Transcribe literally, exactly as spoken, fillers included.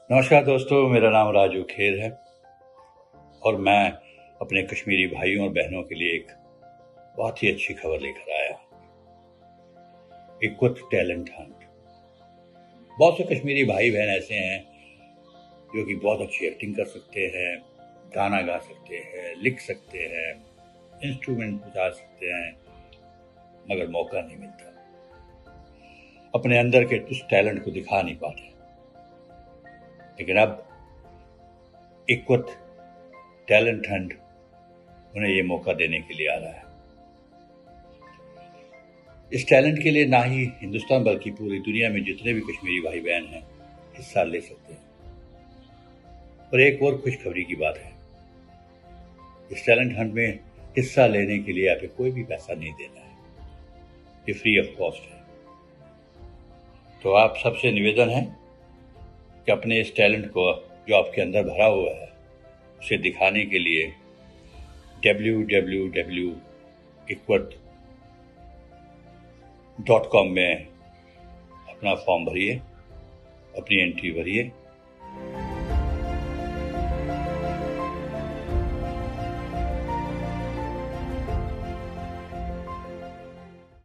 नमस्कार दोस्तों, मेरा नाम राजू खेर है और मैं अपने कश्मीरी भाइयों और बहनों के लिए एक बहुत ही अच्छी खबर लेकर आया। इक्वत टैलेंट हंट। बहुत से कश्मीरी भाई बहन ऐसे हैं जो कि बहुत अच्छी एक्टिंग कर सकते हैं, गाना गा सकते हैं, लिख सकते हैं, इंस्ट्रूमेंट बजा सकते हैं, मगर मौका नहीं मिलता, अपने अंदर के उस टैलेंट को दिखा नहीं पाते। लेकिन अब इक्वत टैलेंट हंट उन्हें ये मौका देने के लिए आ रहा है। इस टैलेंट के लिए ना ही हिंदुस्तान बल्कि पूरी दुनिया में जितने भी कश्मीरी भाई बहन हैं हिस्सा ले सकते हैं। और एक और खुशखबरी की बात है, इस टैलेंट हंट में हिस्सा लेने के लिए आपको कोई भी पैसा नहीं देना है, ये फ्री ऑफ कॉस्ट है। तो आप सबसे निवेदन है कि अपने इस टैलेंट को जो आपके अंदर भरा हुआ है उसे दिखाने के लिए डब्ल्यू डब्ल्यू डब्ल्यू डॉट इक्वत डॉट कॉम में अपना फॉर्म भरिए, अपनी एंट्री भरिए